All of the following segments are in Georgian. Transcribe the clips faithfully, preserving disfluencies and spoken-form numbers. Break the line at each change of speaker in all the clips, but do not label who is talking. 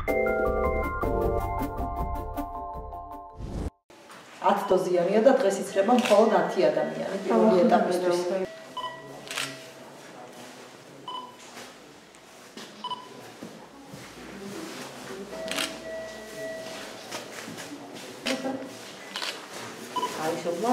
ათი დოზიანია და დღეს იცრება მხოლოდ ათი ადამიანი პირველი ეტაპისთვის. აიშობლა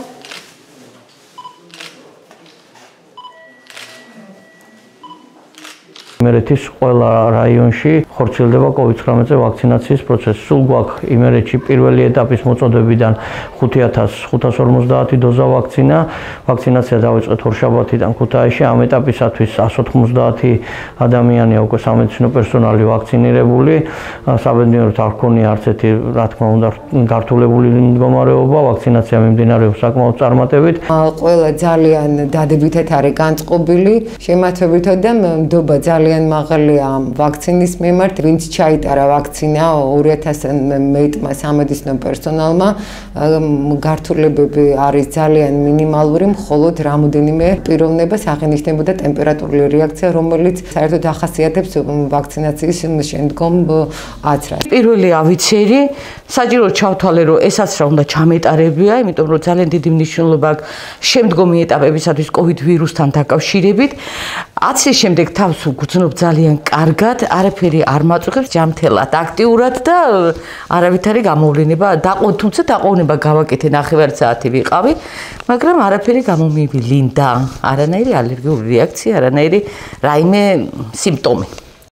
იმერეთის ყველა რაიონში ხორციელდება კოვიდ ცხრამეტზე ვაქცინაციის პროცესი. სულ გვაქვს იმერეთში პირველი ეტაპის მოწოდებიდან ხუთი ათას ხუთას ორმოცდაათი დოზა ვაქცინა. ვაქცინაცია დავიწყეთ ორშაბათიდან ქუთაისში. ამ ეტაპისათვის εκατს ოთხმოცდაათი ადამიანია უკვე სამედიცინო პერსონალი ვაქცინირებული. საბედნიეროდ არ ჰქონია არც ერთი, რა თქმა უნდა, გართულებული მდგომარეობა. ვაქცინაცია მიმდინარეობს საკმაოდ წარმატებით.
ყველა ძალიან დადებითად არის განწყობილი, შემართებითად და მდობა ძალიან მაღალია ვაქცინის მიმართ, ვინც ჩაიტარა ვაქცინა ორი ათასი მეტმა სამედიცინო პერსონალმა, გართულებები არის ძალიან მინიმალური, მხოლოდ რამოდენიმე პიროვნებას აღენიშნებოდა ტემპერატურული რეაქცია, რომელიც საერთოდ ახასიათებს ვაქცინაციის შემდგომ აცრას.
პირველი ავიცერი, საჭირო ჩავთვალე, რომ ესაც რა უნდა ჩამეტარებია, იმიტომ რომ ძალიან დიდი მნიშვნელობა აქვს შემდგომი ეტაპებისათვის კოვიდ ვირუსთან დაკავშირებით. აცრის შემდეგ თავს გრძნობ ძალიან კარგად, არაფერი არ მაწუხებს, ჯანმრთელად, აქტიურად და არავითარი გამოვლენა, თუმცა დაყოვნება გავაკეთე ნახევარი საათი ვიყავი, მაგრამ არაფერი გამომივიდა, არანაირი ალერგიული რეაქცია, არანაირი რაიმე სიმპტომი.